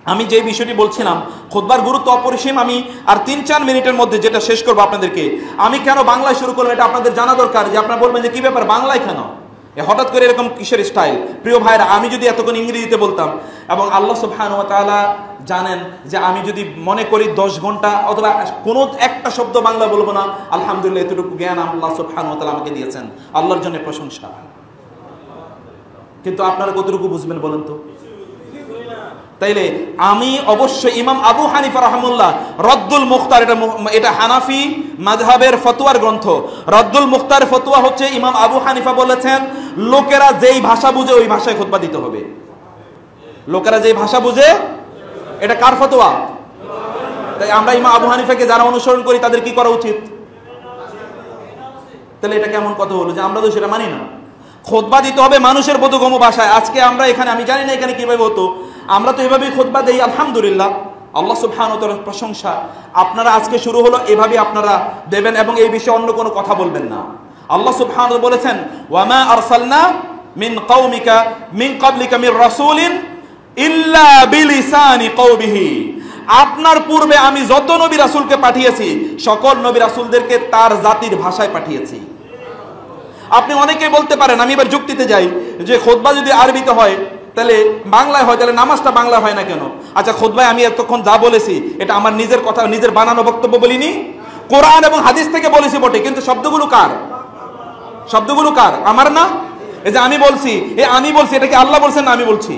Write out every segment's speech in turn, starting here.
আমি যে বিষয়টি বলছিলাম, খুতবার গুরুত্ব অপরিসীম। আমি আর 3-4 মিনিটের মধ্যে যেটা শেষ করবো আপনাদেরকে। আমি কেন বাংলায় শুরু করলাম এটা আপনাদের জানা দরকার, যে আপনারা বলবেন যে কি ব্যাপার বাংলায় কেন, হঠাৎ করে এরকম কিসের স্টাইল। প্রিয় ভাইরা, আমি যদি এতক্ষণ ইংরেজিতে বলতাম, এবং আল্লাহ সুবহানাহু ওয়া তাআলা জানেন যে আমি যদি মনে করি 10 ঘন্টা অথবা কোনো একটা শব্দ বাংলা বলবো না, আলহামদুলিল্লাহ এতটুকু জ্ঞান আল্লাহ সুবহানাহু ওয়া তাআলা আমাকে দিয়েছেন, আল্লাহর জন্য প্রশংসা। কিন্তু আপনারা কতটুকু বুঝবেন বলেন তো? তাইলে আমি অবশ্যই ইমাম আবু হানিফা রাহমাহুল্লাহ রদ্দুল মুখতার, এটা হানাফি মাযহাবের ফতোয়ার গ্রন্থ। রদ্দুল মুখতার ফতোয়া হচ্ছে ইমাম আবু হানিফা বলেছেন লোকেরা যেই ভাষা বুঝে ওই ভাষায় খুতবা দিতে হবে। লোকেরা যেই ভাষা বুঝে, এটা কার ফতোয়া? তাই আমরা ইমাম আবু হানিফাকে যারা অনুসরণ করি তাদের কি করা উচিত? তাহলে এটা কেমন কথা হলো যে আমরা তো সেটা মানি না? খুতবা দিতে হবে মানুষের বোধগম্য ভাষায়। আজকে আমরা এখানে, আমি জানি না এখানে কিভাবে হতো, আমরা তো এভাবেই খুতবা দেই, আলহামদুলিল্লাহ, আল্লাহ সুবহানাহু ওয়া তাআলার প্রশংসা। আপনারা আজকে শুরু হলো এভাবে আপনারা দেবেন, এবং এই বিষয়ে অন্য কোনো কথা বলবেন না। আল্লাহ সুবহানাহু ওয়া তাআলা বলেছেন ওয়া মা আরসালনা মিন কওমিকা মিন ক্বাবলিকা মির রাসূলিন ইল্লা বিলিসানি কওমিহি। আপনার পূর্বে আমি যত নবী রাসূলকে পাঠিয়েছি সকল নবী রাসূলদেরকে তার জাতির ভাষায় পাঠিয়েছি। আপনি অনেকেই বলতে পারেন, আমি এবার যুক্তিতে যাই, যে খুতবা যদি আরবিতে হয় তাহলে বাংলায় হয়, তাহলে নামাজটা বাংলায় হয় না কেন? আচ্ছা, খুতবায় আমি এতক্ষণ যা বলেছি এটা আমার নিজের কথা, নিজের বানানো বক্তব্য বলিনি, কোরআন এবং হাদিস থেকে বলেছি বটে, কিন্তু শব্দগুলো কার? শব্দগুলো কার? আমার না? এই যে আমি বলছি, আমি বলছি, এটা কি আল্লাহ বলছেন না আমি বলছি?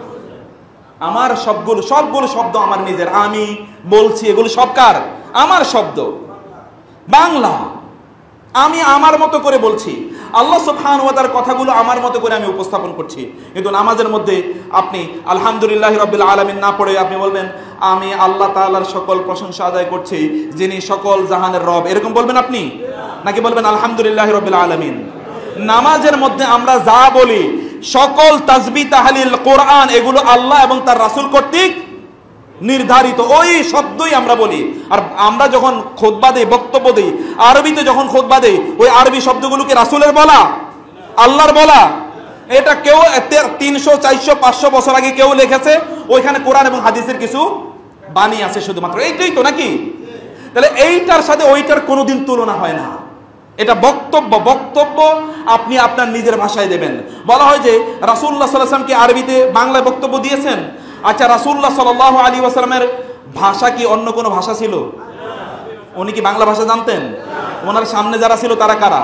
আমার সবগুলো শব্দ আমার নিজের, আমি বলছি, এগুলো সব কার? আমার শব্দ, বাংলা, আমি আমার মতো করে বলছি। আল্লাহ সুবহানাহু ওয়া তাআলার কথাগুলো আমার মতো করে আমি উপস্থাপন করছি। কিন্তু নামাজের মধ্যে আপনি আলহামদুলিল্লাহি রাব্বিল আলামিন না পড়ে আপনি বলবেন আমি আল্লাহ তাআলার সকল প্রশংসা আদায় করছি যিনি সকল জাহানের রব, এরকম বলবেন আপনি? নাকি বলবেন আলহামদুলিল্লাহি রাব্বিল আলামিন? নামাজের মধ্যে আমরা যা বলি সকল তাসবিহ তাহলিল কোরআন এগুলো আল্লাহ এবং তার রাসূল কর্তৃক নির্ধারিত, ওই শব্দই আমরা বলি। আর আমরা যখন খুতবা দেই, বক্তব্য দেই, আরবিতে যখন খুতবা দেই, ওই আরবি শব্দগুলোকে রাসূলের বলা, আল্লাহর বলা? এটা কেউ 300, 400, 500 বছর আগে কেউ লিখেছে, ওইখানে কোরআন এবং হাদিসের কিছু বাণী আছে শুধুমাত্র, এইটাই তো নাকি? তাহলে এইটার সাথে ওইটার কোনোদিন তুলনা হয় না। এটা বক্তব্য আপনি আপনার নিজের ভাষায় দেবেন। বলা হয় যে রাসূলুল্লাহ সাল্লাল্লাহু আলাইহি ওয়াসাল্লাম কি আরবিতে বাংলায় বক্তব্য দিয়েছেন? আচ্ছা, রাসূলুল্লাহ সাল্লাল্লাহু আলাইহি ওয়াসাল্লামের ভাষা কি অন্য কোনো ভাষা ছিল? উনি কি বাংলা ভাষা জানতেন? ওনার সামনে যারা ছিল তারা কারা?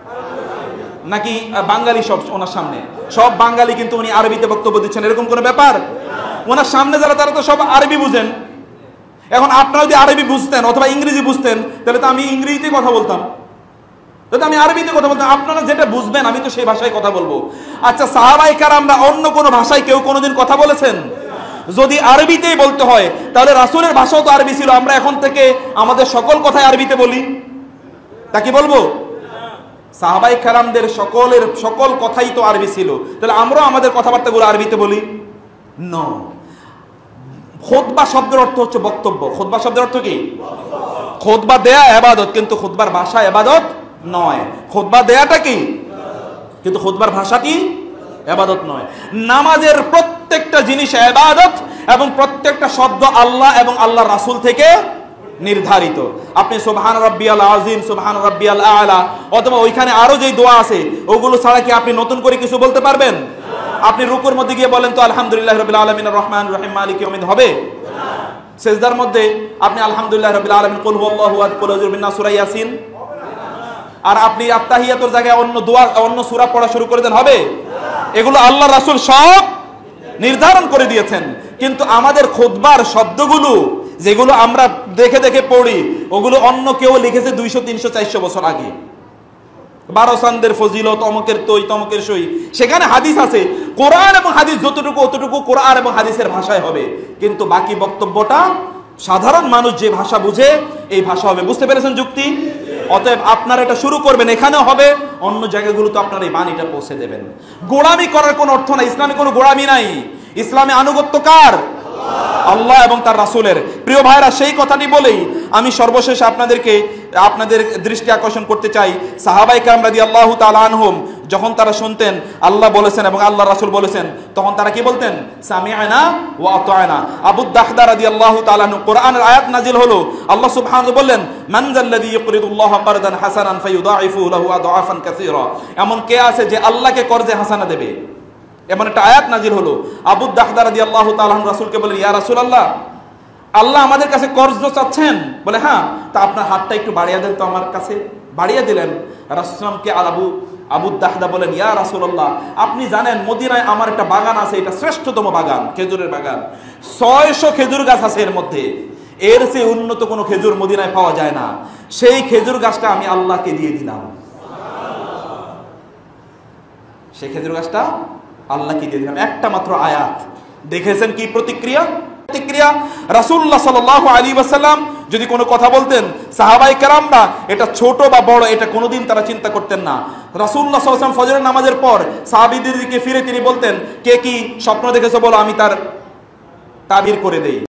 নাকি বাঙালি সব ওনার সামনে? সব বাঙালি, কিন্তু উনি আরবিতে বক্তব্য দিচ্ছেন, এরকম কোনো ব্যাপার? ওনার সামনে যারা তারা তো সব আরবি বুঝেন। এখন আপনারা যদি আরবি বুঝতেন অথবা ইংরেজি বুঝতেন তাহলে তো আমি ইংরেজিতে কথা বলতাম, তাহলে আমি আরবিতে কথা বলতাম। আপনারা যেটা বুঝবেন আমি তো সেই ভাষায় কথা বলবো। আচ্ছা, সাহাবায়ে কেরামরা অন্য কোনো ভাষায় কেউ কোনোদিন কথা বলেছেন? যদি আরবিতেই বলতে হয় তাহলে রাসূলের ভাষাও তো আরবি ছিল, আমরা এখন থেকে আমাদের সকল কথাই আরবিতে বলি, তা কি বলবো? সাহাবায়ে কেরামদের সকল কথাই তো আরবি ছিল, তাহলে আমরাও আমাদের কথাবার্তাগুলো আরবিতে বলি? নো। খুতবা শব্দের অর্থ হচ্ছে বক্তব্য। খুতবা শব্দের অর্থ কি? খুতবা দেয়া ইবাদত, কিন্তু খুতবার ভাষা ইবাদত নয়। খুতবা দেয়াটা কি? কিন্তু খুতবার ভাষা কি? ইবাদত নয়। নামাজের প্রত্যেকটা জিনিস ইবাদত, এবং প্রত্যেকটা শব্দ আল্লাহ এবং আল্লাহর রাসূল থেকে নির্ধারিত। আপনি সুবহান রাব্বিয়াল আযীম, সুবহান রাব্বিয়াল আ'লা, অথবা ওইখানে আরো যেই দোয়া আছে ওগুলো ছাড়া কি আপনি নতুন করে কিছু বলতে পারবেন? আপনি রুকুর মধ্যে গিয়ে বলেন তো আলহামদুলিল্লাহি রাব্বিল আলামিন আর রহমানির রহিম মালিকি ইয়াউমিদ্দিন, হবে? সিজদার মধ্যে আপনি আলহামদুলিল্লাহি রাব্বিল আলামিন কুল হুয়াল্লাহু আহাদ কুল আউযু বিন্নাস সূরা ইয়াসিন, আর আপনি আত্তাহিয়াতুর জায়গায় অন্য দোয়া অন্য সূরা পড়া শুরু করে দেন, হবে? এগুলো আল্লাহর রাসূল সব নির্ধারণ করে দিয়েছেন। কিন্তু আমাদের খুতবার শব্দগুলো যেগুলো আমরা দেখে দেখে পড়ি ওগুলো অন্য কেউ লিখেছে 200, 300, 400 বছর আগে। 12 চাঁদের ফজিলত, অমকের তৈ, তমকের সই, সেখানে হাদিস আছে। কোরআন এবং হাদিস যতটুকু অতটুকু কোরআন এবং হাদিসের ভাষায় হবে, কিন্তু বাকি বক্তব্যটা সাধারণ মানুষ যে ভাষা বুঝে এই ভাষা হবে। বুঝতে পেরেছেন যুক্তি? অতএব আপনারা এটা শুরু করবেন, এখানেও হবে, অন্য জায়গাগুলোতে আপনারা এই বাণীটা পৌঁছে দেবেন। গোলামি করার কোনো অর্থ নাই, ইসলামে কোনো গোলামি নাই। ইসলামে আনুগত্য কার? আল্লাহ এবং তার রাসূলের। প্রিয় ভাইরা, সেই কথাটি বলেই আমি সর্বশেষ আপনাদের দৃষ্টি আকর্ষণ করতে চাই, সাহাবায়ে কেরাম রাদিয়াল্লাহু তাআলা আনহুম যখন তারা শুনতেন আল্লাহ বলেছেন এবং আল্লাহ রাসূল বলেছেন, তখন তারা কি বলতেন? সামি'না ওয়া আতা'না। আবু দাহদা রাদিয়াল্লাহু তাআলা আনহু, কোরআনের আয়াত নাজিল হলো, আল্লাহ সুবহানাহু বললেন, মান যাল্লাযী ইউকরিদুল্লাহ কারদান হাসানান ফায়ুদাইফু লাহু আদআফান কাসীরা। এমন কে আছে যে আল্লাহকে কর্জে হাসানা দেবে? এমন একটা আয়াত নাজিল হলো। আবু দাহদা রাদিয়াল্লাহু তাআলা আনহু রাসূলকে বললেন, ইয়া রাসূলুল্লাহ, আল্লাহ আমাদের কাছে কর্জ চাচ্ছেন? বলে, হ্যাঁ। তা আপনার হাতটা একটু বাড়িয়ে দেন তো আমার কাছে। বাড়িয়ে দিলেন। রাসূলকে আবু দাহদা বলেন, ইয়া রাসূলুল্লাহ, আপনি জানেন মদিনায় আমার একটা বাগান আছে, এটা শ্রেষ্ঠতম বাগান, খেজুরের বাগান। 600 খেজুর গাছ আছে এর মধ্যে, এর চেয়ে উন্নত কোনো খেজুর মদিনায় পাওয়া যায় না। সেই খেজুর গাছটা আমি আল্লাহকে দিয়ে দিলাম। সেই খেজুর গাছটা আল্লাহকে দিয়ে দিলাম। একটা মাত্র আয়াত। দেখেছেন কি প্রতিক্রিয়া? রাসূলুল্লাহ সাল্লাল্লাহু আলাইহি ওয়াসাল্লাম যদি কোনো কথা বলতেন, সাহাবায়ে কেরামরা এটা ছোট বা বড় এটা কোনোদিন তারা চিন্তা করতেন না। রাসূলুল্লাহ সাল্লাল্লাহু আলাইহি ওয়াসাল্লাম ফজরের নামাজের পর সাহাবীদের দিকে ফিরে তিনি বলতেন, কে কি স্বপ্ন দেখেছো বলো, আমি তার তাবির করে দেই।